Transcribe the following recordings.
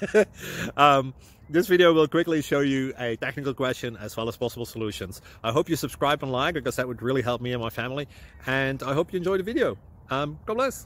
This video will quickly show you a technical question as well as possible solutions. I hope you subscribe and like, because that would really help me and my family. And I hope you enjoy the video. God bless.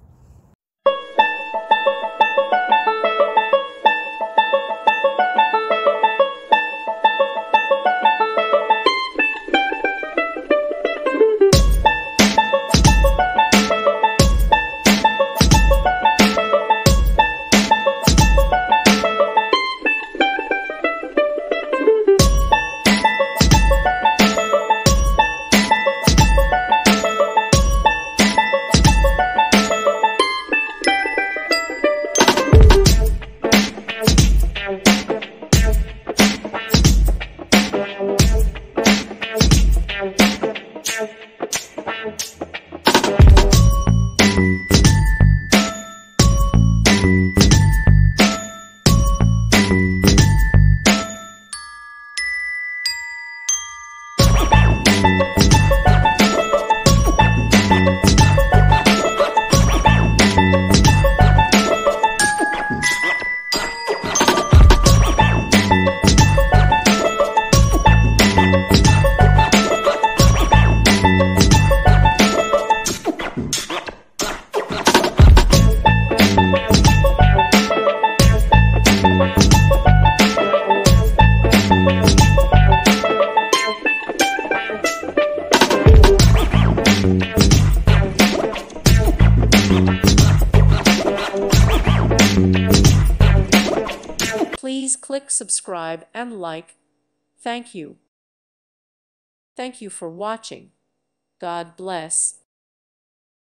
Please click subscribe and like. Thank you. Thank you for watching. God bless.